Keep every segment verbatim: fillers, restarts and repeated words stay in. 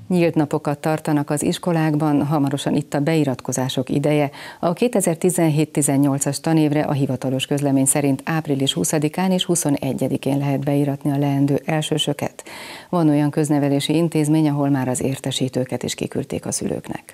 Nyílt napokat tartanak az iskolákban, hamarosan itt a beiratkozások ideje. A kétezer-tizenhét-tizennyolcas tanévre a hivatalos közlemény szerint április huszadikán és huszonegyedikén lehet beiratni a leendő elsősöket. Van olyan köznevelési intézmény, ahol már az értesítőket is kiküldték a szülőknek.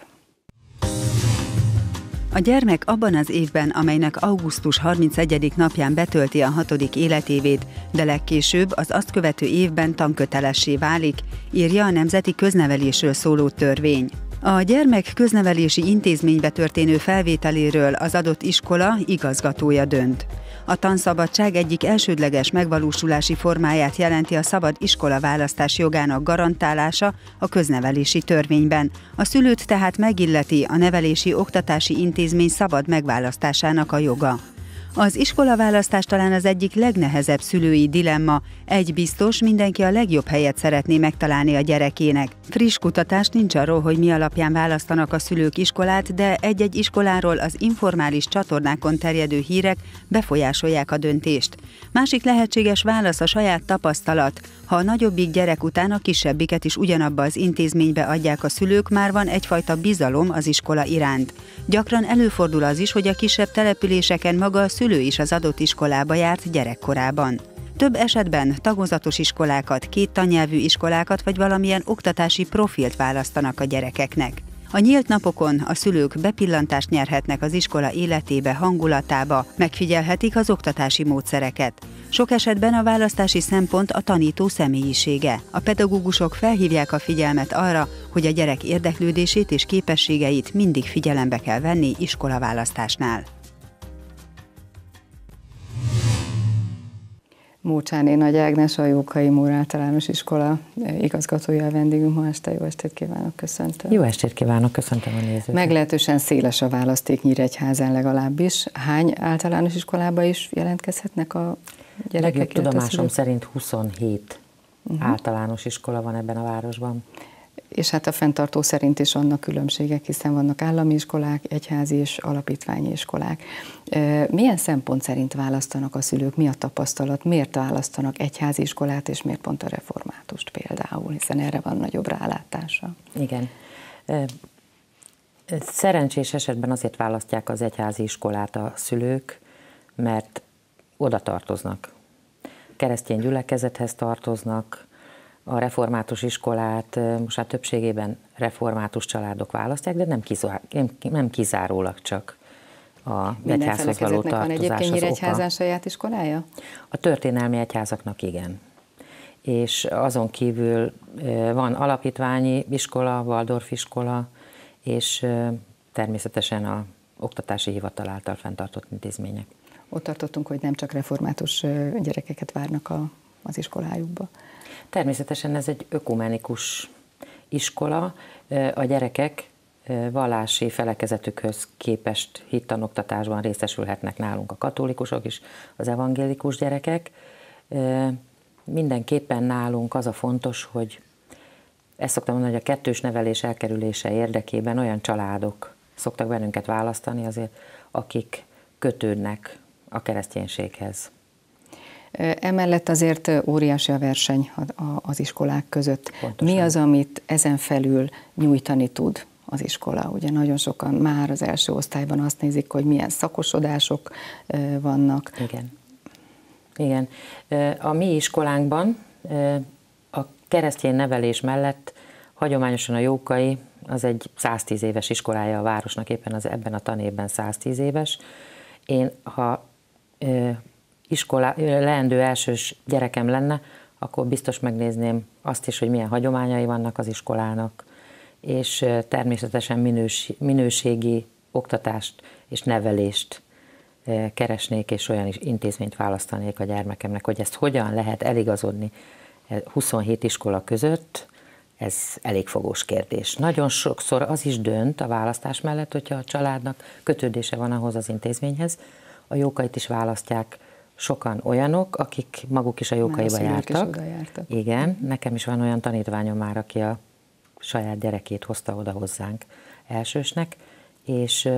A gyermek abban az évben, amelynek augusztus harmincegyediké napján betölti a hatodik életévét, de legkésőbb az azt követő évben tankötelessé válik, írja a Nemzeti Köznevelésről szóló törvény. A gyermek köznevelési intézménybe történő felvételéről az adott iskola igazgatója dönt. A tanszabadság egyik elsődleges megvalósulási formáját jelenti a szabad iskolaválasztás jogának garantálása a köznevelési törvényben. A szülőt tehát megilleti a nevelési oktatási intézmény szabad megválasztásának a joga. Az iskolaválasztás talán az egyik legnehezebb szülői dilemma. Egy biztos, mindenki a legjobb helyet szeretné megtalálni a gyerekének. Friss kutatás nincs arról, hogy mi alapján választanak a szülők iskolát, de egy-egy iskoláról az informális csatornákon terjedő hírek befolyásolják a döntést. Másik lehetséges válasz a saját tapasztalat. Ha a nagyobbik gyerek után a kisebbiket is ugyanabba az intézménybe adják a szülők, már van egyfajta bizalom az iskola iránt. Gyakran előfordul az is, hogy a kisebb településeken maga a szülő is az adott iskolába járt gyerekkorában. Több esetben tagozatos iskolákat, két tannyelvű iskolákat vagy valamilyen oktatási profilt választanak a gyerekeknek. A nyílt napokon a szülők bepillantást nyerhetnek az iskola életébe, hangulatába, megfigyelhetik az oktatási módszereket. Sok esetben a választási szempont a tanító személyisége. A pedagógusok felhívják a figyelmet arra, hogy a gyerek érdeklődését és képességeit mindig figyelembe kell venni iskolaválasztásnál. Mócsáné Nagy Ágnes, a Jókai Mór Általános Iskola igazgatója a vendégünk ma este. Jó estét kívánok, köszöntöm. Jó estét kívánok, köszöntöm a nézőket. Meglehetősen széles a választék Nyíregyházán legalábbis. Hány általános iskolába is jelentkezhetnek a gyerekek? Legjobb tudomásom szerint huszonhét uh-huh. általános iskola van ebben a városban. És hát a fenntartó szerint is vannak különbségek, hiszen vannak állami iskolák, egyházi és alapítványi iskolák. Milyen szempont szerint választanak a szülők, mi a tapasztalat, miért választanak egyházi iskolát, és miért pont a reformátust például, hiszen erre van nagyobb rálátása? Igen. Szerencsés esetben azért választják az egyházi iskolát a szülők, mert oda tartoznak. Keresztény gyülekezethez tartoznak. A református iskolát most már többségében református családok választják, de nem, kizár, nem kizárólag csak a egyházhoz való tartozás van egyébként Nyíregyházán saját iskolája? A történelmi egyházaknak igen. És azon kívül van alapítványi iskola, Waldorf iskola, és természetesen a oktatási hivatal által fenntartott intézmények. Ott tartottunk, hogy nem csak református gyerekeket várnak a, az iskolájukba. Természetesen ez egy ökumenikus iskola, a gyerekek vallási felekezetükhöz képest hittanoktatásban részesülhetnek nálunk a katolikusok is, az evangélikus gyerekek. Mindenképpen nálunk az a fontos, hogy ezt szoktam mondani, hogy a kettős nevelés elkerülése érdekében olyan családok szoktak bennünket választani azért, akik kötődnek a kereszténységhez. Emellett azért óriási a verseny az iskolák között. Pontosan. Mi az, amit ezen felül nyújtani tud az iskola? Ugye nagyon sokan már az első osztályban azt nézik, hogy milyen szakosodások vannak. Igen. Igen. A mi iskolánkban a keresztény nevelés mellett hagyományosan a Jókai az egy száztíz éves iskolája a városnak, éppen az ebben a tanévben száztíz éves. Én, ha iskola, leendő elsős gyerekem lenne, akkor biztos megnézném azt is, hogy milyen hagyományai vannak az iskolának, és természetesen minős, minőségi oktatást és nevelést keresnék, és olyan intézményt választanék a gyermekemnek, hogy ezt hogyan lehet eligazodni huszonhét iskola között, ez elég fogós kérdés. Nagyon sokszor az is dönt a választás mellett, hogyha a családnak kötődése van ahhoz az intézményhez. A Jókait is választják sokan olyanok, akik maguk is a Jókaiba jártak. jártak. Igen, nekem is van olyan tanítványom már, aki a saját gyerekét hozta oda hozzánk elsősnek, és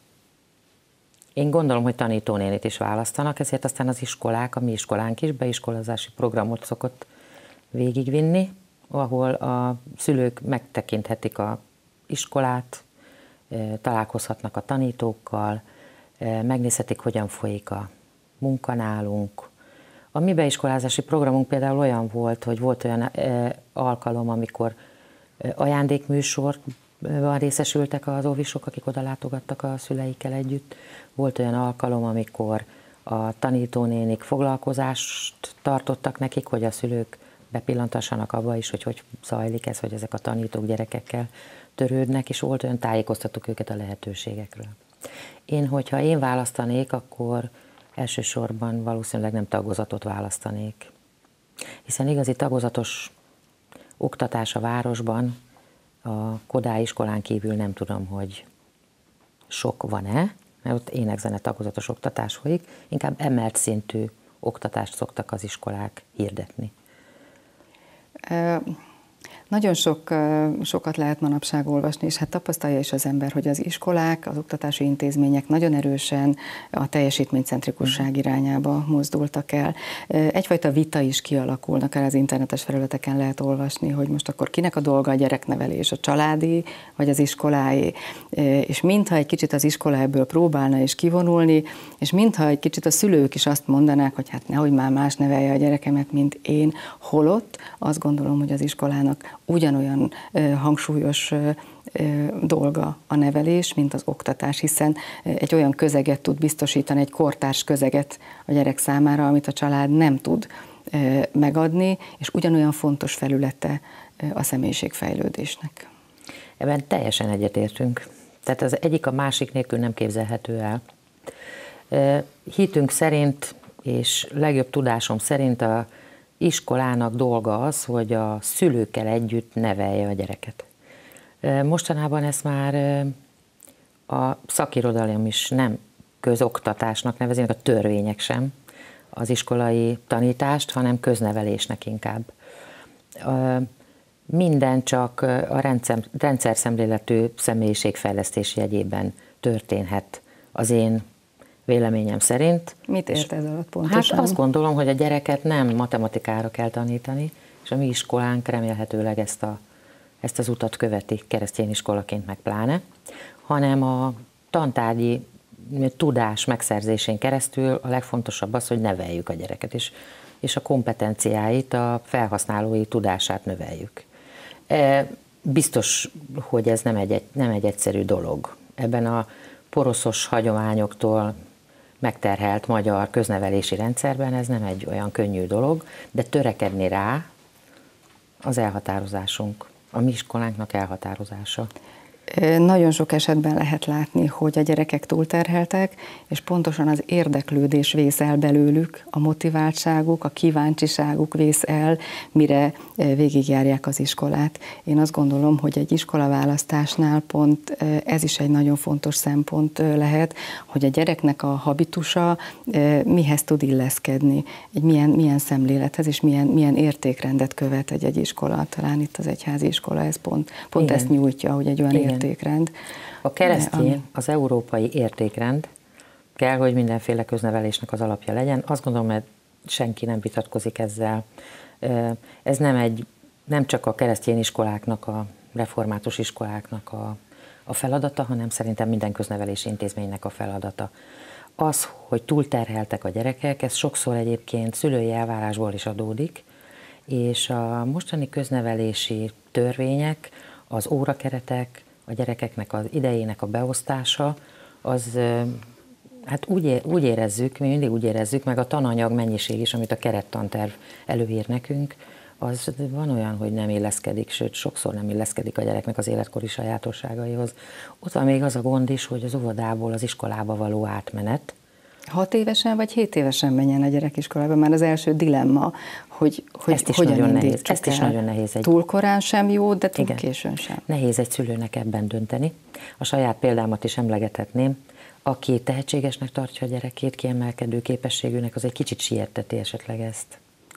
én gondolom, hogy tanítónénit is választanak, ezért aztán az iskolák, a mi iskolánk is beiskolazási programot szokott végigvinni, ahol a szülők megtekinthetik az iskolát, találkozhatnak a tanítókkal, megnézhetik, hogyan folyik a munka nálunk. A mi beiskolázási programunk például olyan volt, hogy volt olyan alkalom, amikor ajándékműsorban részesültek az óvisok, akik oda látogattak a szüleikkel együtt. Volt olyan alkalom, amikor a tanítónénik foglalkozást tartottak nekik, hogy a szülők bepillantassanak abba is, hogy hogy zajlik ez, hogy ezek a tanítók gyerekekkel törődnek, és volt olyan, tájékoztattuk őket a lehetőségekről. Én, hogyha én választanék, akkor elsősorban valószínűleg nem tagozatot választanék. Hiszen igazi tagozatos oktatás a városban, a Kodály iskolán kívül nem tudom, hogy sok van-e, mert ott ének-zene tagozatos oktatás folyik, inkább emelt szintű oktatást szoktak az iskolák hirdetni. Nagyon sok, sokat lehet manapság olvasni, és hát tapasztalja is az ember, hogy az iskolák, az oktatási intézmények nagyon erősen a teljesítménycentrikusság irányába mozdultak el. Egyfajta vita is kialakulnak el, az internetes felületeken lehet olvasni, hogy most akkor kinek a dolga a gyereknevelés, a családi, vagy az iskolái, és mintha egy kicsit az iskola ebből próbálna is kivonulni, és mintha egy kicsit a szülők is azt mondanák, hogy hát nehogy már más nevelje a gyerekemet, mint én, holott azt gondolom, hogy az iskolának ugyanolyan ö, hangsúlyos ö, ö, dolga a nevelés, mint az oktatás, hiszen egy olyan közeget tud biztosítani, egy kortárs közeget a gyerek számára, amit a család nem tud ö, megadni, és ugyanolyan fontos felülete ö, a személyiségfejlődésnek. Ebben teljesen egyetértünk. Tehát az egyik a másik nélkül nem képzelhető el. Hitünk szerint, és legjobb tudásom szerint a iskolának dolga az, hogy a szülőkkel együtt nevelje a gyereket. Mostanában ezt már a szakirodalom is nem közoktatásnak nevezi, meg a törvények sem az iskolai tanítást, hanem köznevelésnek inkább. Minden csak a rendszer, rendszer szemléletű személyiségfejlesztés jegyében történhet az én véleményem szerint. Mit ért ez alatt pontosan? Hát azt gondolom, hogy a gyereket nem matematikára kell tanítani, és a mi iskolánk remélhetőleg ezt, a, ezt az utat követi, keresztény iskolaként meg pláne, hanem a tantárgyi tudás megszerzésén keresztül a legfontosabb az, hogy neveljük a gyereket, és, és a kompetenciáit, a felhasználói tudását növeljük. Biztos, hogy ez nem egy, nem egy egyszerű dolog. Ebben a poroszos hagyományoktól megterhelt magyar köznevelési rendszerben ez nem egy olyan könnyű dolog, de törekedni rá az elhatározásunk, a mi iskolánknak elhatározása. Nagyon sok esetben lehet látni, hogy a gyerekek túlterheltek, és pontosan az érdeklődés vész el belőlük, a motiváltságuk, a kíváncsiságuk vész el, mire végigjárják az iskolát. Én azt gondolom, hogy egy iskolaválasztásnál pont ez is egy nagyon fontos szempont lehet, hogy a gyereknek a habitusa mihez tud illeszkedni, egy milyen, milyen szemlélethez és milyen, milyen értékrendet követ egy, egy iskola. Talán itt az egyházi iskola ez pont, pont ezt nyújtja, hogy egy olyan Igen. értékrend. A keresztény, az európai értékrend kell, hogy mindenféle köznevelésnek az alapja legyen. Azt gondolom, hogy senki nem vitatkozik ezzel. Ez nem, egy, nem csak a keresztény iskoláknak, a református iskoláknak a, a feladata, hanem szerintem minden köznevelési intézménynek a feladata. Az, hogy túlterheltek a gyerekek, ez sokszor egyébként szülői elvárásból is adódik, és a mostani köznevelési törvények, az órakeretek, a gyerekeknek az idejének a beosztása, az hát úgy, úgy érezzük, mi mindig úgy érezzük, meg a tananyag mennyiség is, amit a kerettanterv előír nekünk, az van olyan, hogy nem illeszkedik, sőt, sokszor nem illeszkedik a gyereknek az életkori sajátosságaihoz. Ott van még az a gond is, hogy az óvodából az iskolába való átmenet. Hat évesen vagy hét évesen menjen a gyerek iskolába, már az első dilemma, hogy, hogy Ezt is hogyan nagyon nehéz. indítsuk Ezt is el. nagyon nehéz. Egy... Túl korán sem jó, de túl Igen. későn sem. Nehéz egy szülőnek ebben dönteni. A saját példámat is emlegethetném. Aki tehetségesnek tartja a gyerekét, kiemelkedő képességűnek, az egy kicsit sietteti esetleg ezt.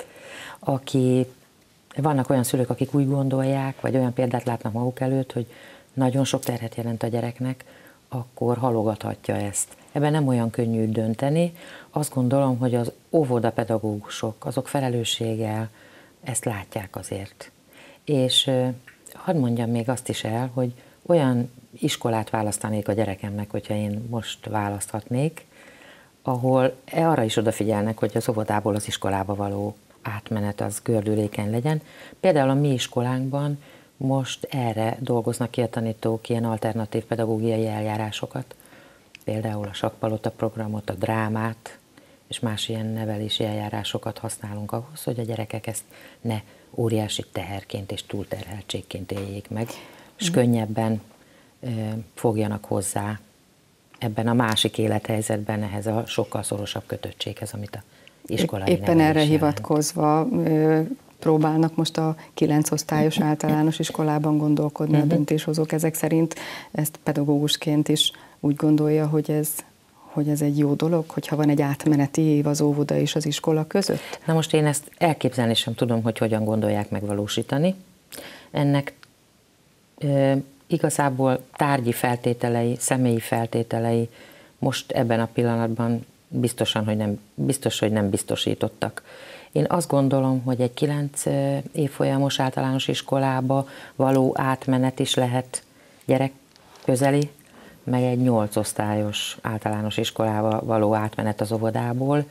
Aki, vannak olyan szülők, akik úgy gondolják, vagy olyan példát látnak maguk előtt, hogy nagyon sok terhet jelent a gyereknek, akkor halogathatja ezt. Ebben nem olyan könnyű dönteni. Azt gondolom, hogy az óvodapedagógusok, azok felelősséggel ezt látják azért. És hadd mondjam még azt is el, hogy olyan iskolát választanék a gyerekemnek, hogyha én most választhatnék, ahol arra is odafigyelnek, hogy az óvodából az iskolába való átmenet az gördülékeny legyen. Például a mi iskolánkban most erre dolgoznak ki a tanítók ilyen alternatív pedagógiai eljárásokat. Például a sakkpalota programot, a drámát, és más ilyen nevelési eljárásokat használunk ahhoz, hogy a gyerekek ezt ne óriási teherként és túlterheltségként éljék meg, és könnyebben ö, fogjanak hozzá ebben a másik élethelyzetben ehhez a sokkal szorosabb kötöttséghez, amit a iskolai Éppen erre hivatkozva ö, próbálnak most a kilenc osztályos általános iskolában gondolkodni uh-huh. a döntéshozók ezek szerint. Ezt pedagógusként is úgy gondolja, hogy ez, hogy ez egy jó dolog, hogyha van egy átmeneti év az óvoda és az iskola között? Na most én ezt elképzelni sem tudom, hogy hogyan gondolják megvalósítani. Ennek ö, igazából tárgyi feltételei, személyi feltételei most ebben a pillanatban biztosan, hogy nem, biztos, hogy nem biztosítottak. Én azt gondolom, hogy egy kilenc évfolyamos általános iskolába való átmenet is lehet gyerekközeli, meg egy nyolc osztályos általános iskolába való átmenet az óvodából.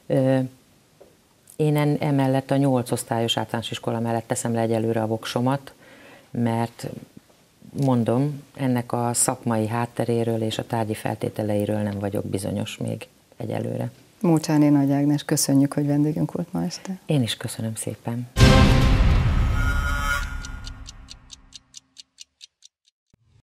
Én emellett a nyolc osztályos általános iskola mellett teszem le egyelőre a voksomat, mert mondom, ennek a szakmai hátteréről és a tárgyi feltételeiről nem vagyok bizonyos még egyelőre. Mócsáné Nagy Ágnes, köszönjük, hogy vendégünk volt ma este. Én is köszönöm szépen.